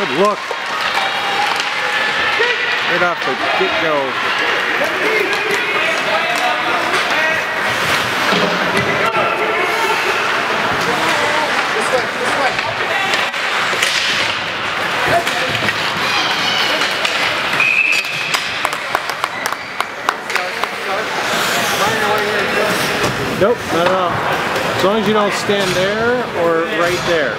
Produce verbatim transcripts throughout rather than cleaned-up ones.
Good look. Right off the get-go. This way, this way. Nope, not at all. As long as you don't stand there or right there.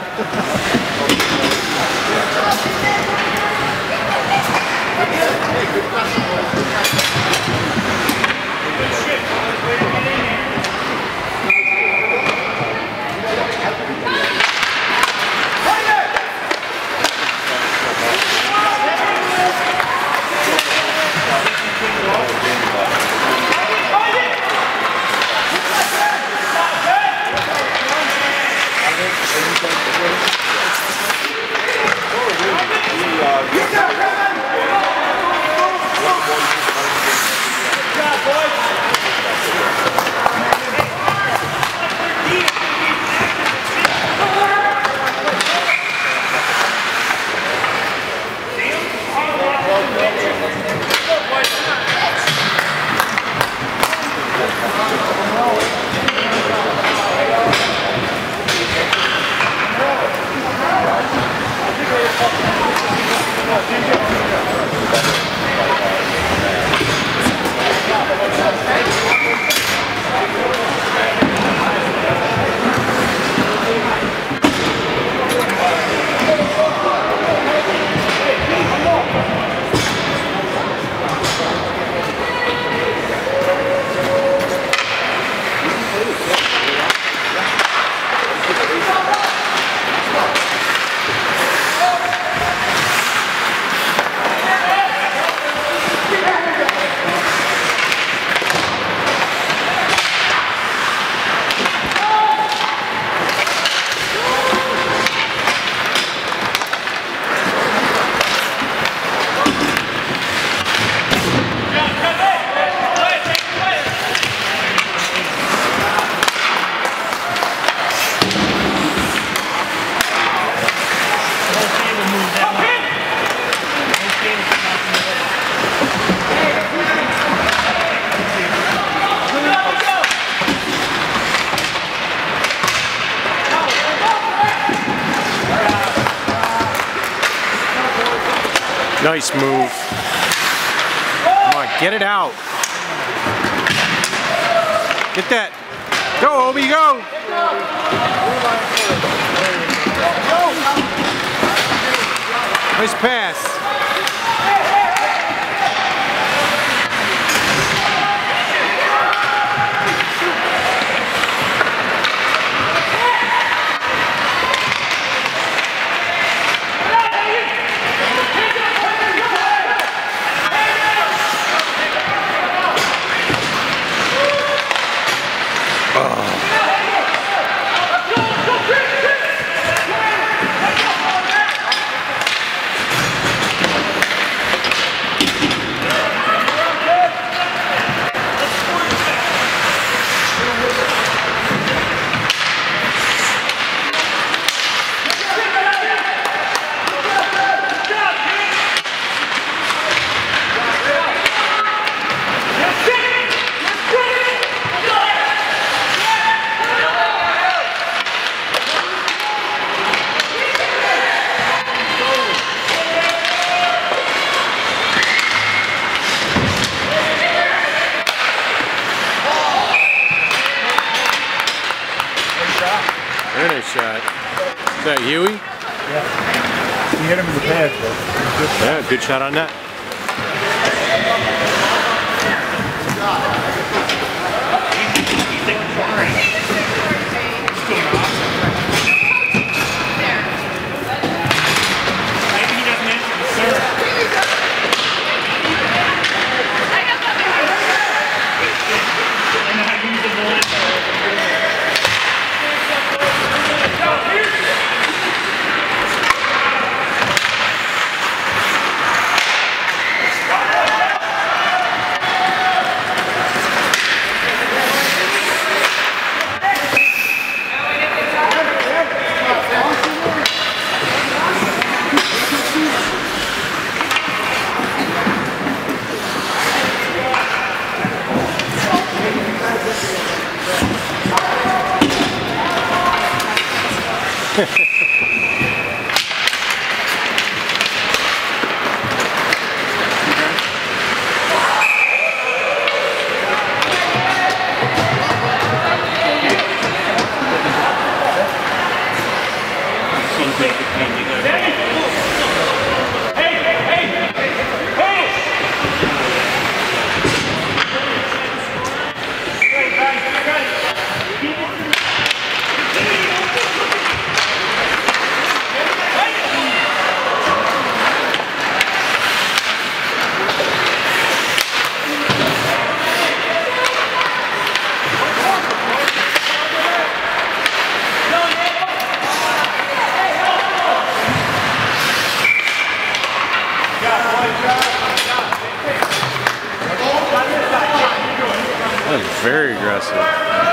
Nice move. Come on, get it out. Get that. Go, Obi, go. Nice pass. Very nice shot. Is that Huey? Yeah. He hit him in the pad, though. Yeah, good shot on that. Maybe he doesn't answer the serve. I know how to use the bullet. That was very aggressive.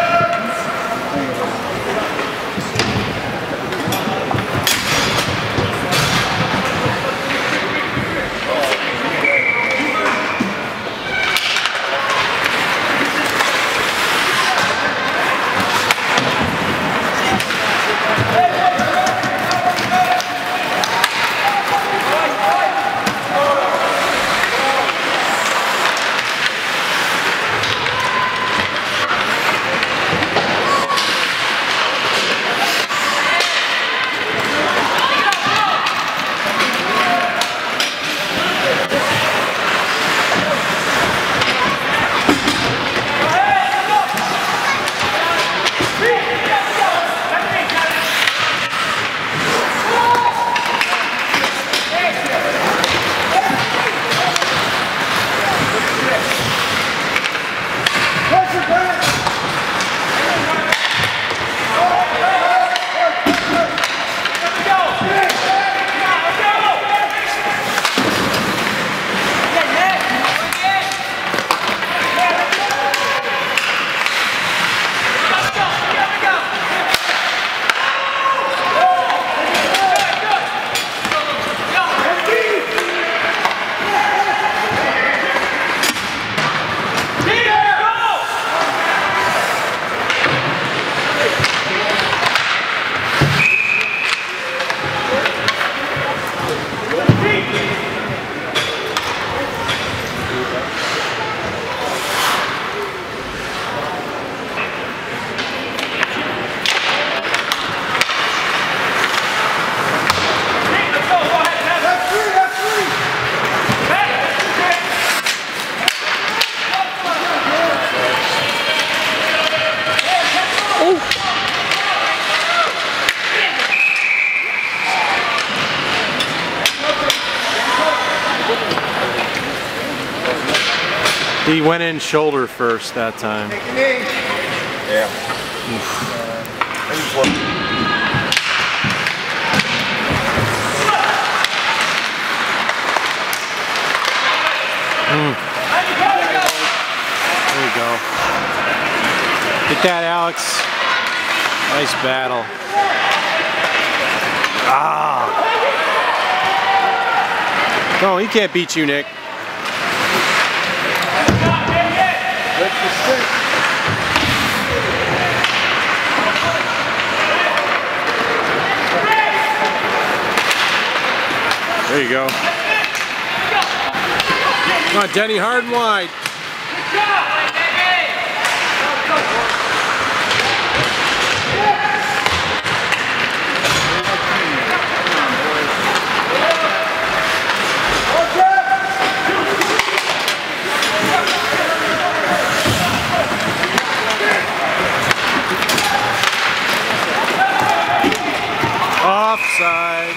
He went in shoulder first that time. Yeah. Mm. There you go. Get that, Alex. Nice battle. Ah. No, he can't beat you, Nick. There you go. Come on, Denny, hard and wide. Offside.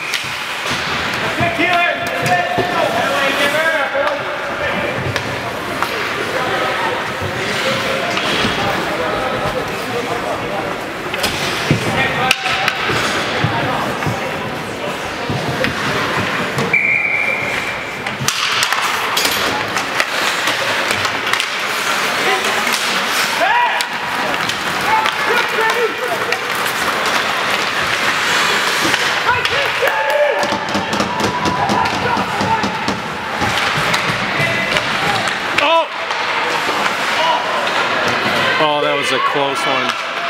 Oh, that was a close one.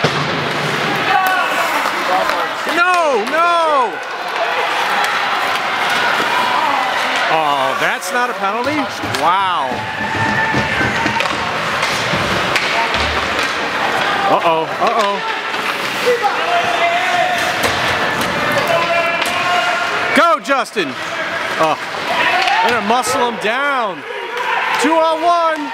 No, no! Oh, that's not a penalty? Wow. Uh-oh, uh-oh. Go, Justin! Oh, they're gonna muscle him down. Two on one.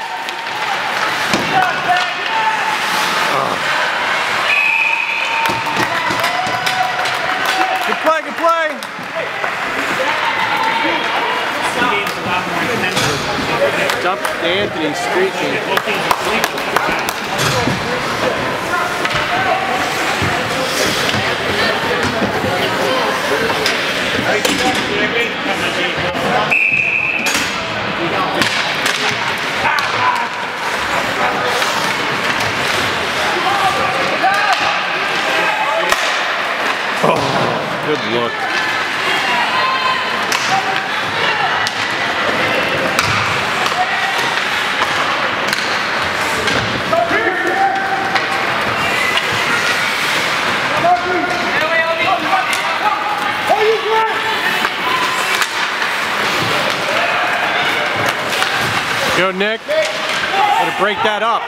Good play, good play. Dump Anthony streaking. Good look. Go, Nick. Gotta break that up.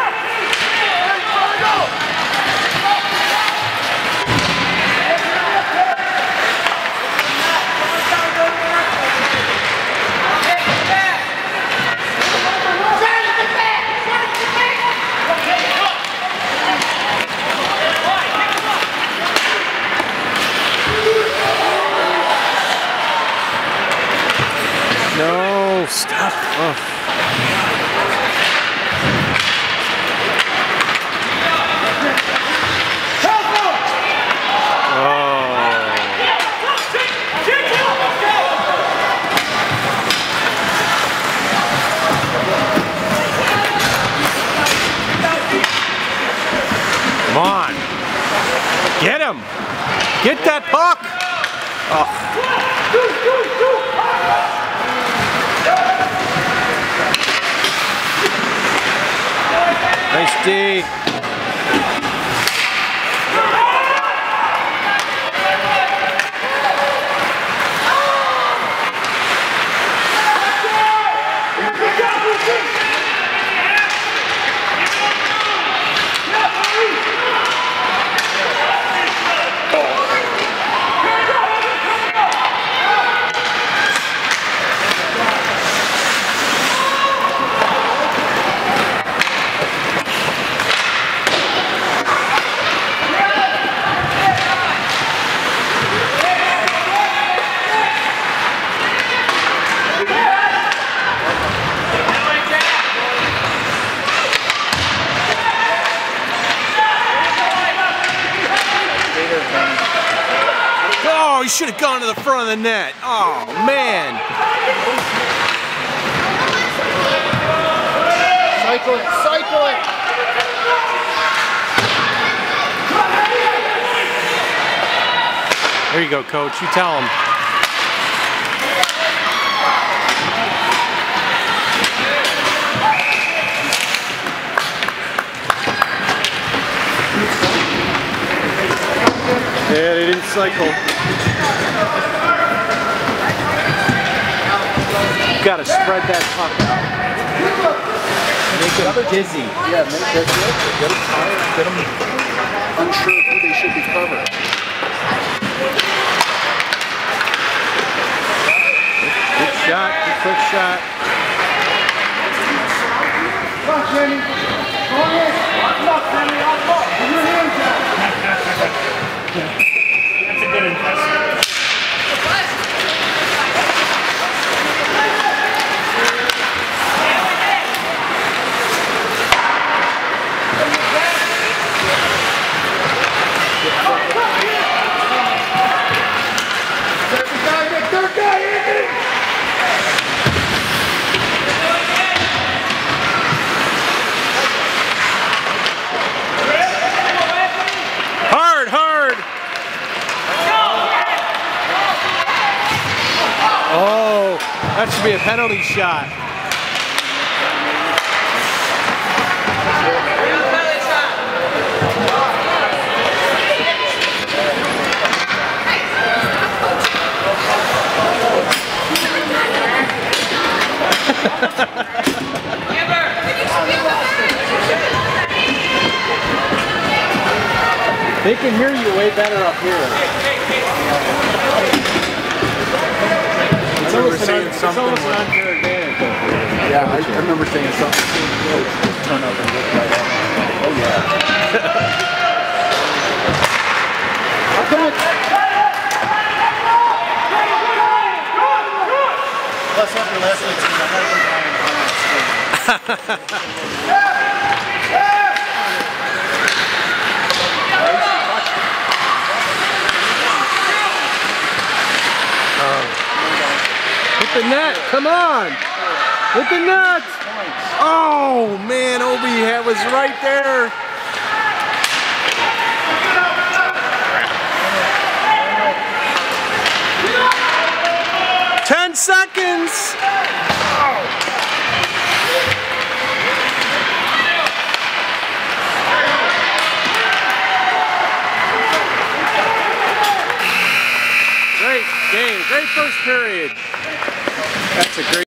No, stop. Oh. Come on. Get him. Get that puck. Oh. Nice D. Oh, he should have gone to the front of the net. Oh, man. Cycle it, cycle it. There you go, coach. You tell him. Yeah, they didn't cycle. You gotta spread that puck out. Make them dizzy. Yeah, make that good. Get them tired. Get them unsure of who they should be covering. Good shot. Good quick shot. Come on, Jamie. Go ahead. Watch up, Jamie. Watch up. Put your hands out. That's a good investment. Second guy, get third guy, Anthony. Hard, hard. Oh, that should be a penalty shot. They can hear you way better up here. It's almost, an, it's almost an unfair advantage up here. Yeah, I, I remember saying something. Turn up and look right at it. Oh, yeah. How come it? Plus, after last week's game, I had them buying Hit the net, come on! Hit the net! Oh man, Obi was right there. seconds. Great game, great first period. That's a great